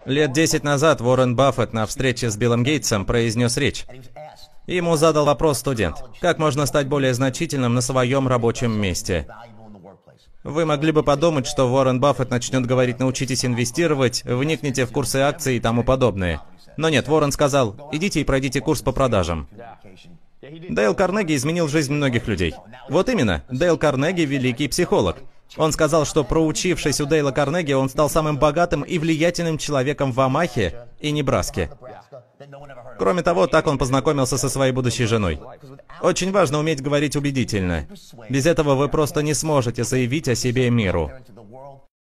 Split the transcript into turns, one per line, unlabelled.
Лет 10 назад Уоррен Баффет на встрече с Биллом Гейтсом произнес речь. Ему задал вопрос студент: как можно стать более значительным на своем рабочем месте? Вы могли бы подумать, что Уоррен Баффет начнет говорить: научитесь инвестировать, вникните в курсы акций и тому подобное. Но нет, Уоррен сказал: идите и пройдите курс по продажам. Дейл Карнеги изменил жизнь многих людей. Вот именно, Дейл Карнеги – великий психолог. Он сказал, что проучившись у Дейла Карнеги, он стал самым богатым и влиятельным человеком в Омахе и Небраске. Кроме того, так он познакомился со своей будущей женой. Очень важно уметь говорить убедительно. Без этого вы просто не сможете заявить о себе миру.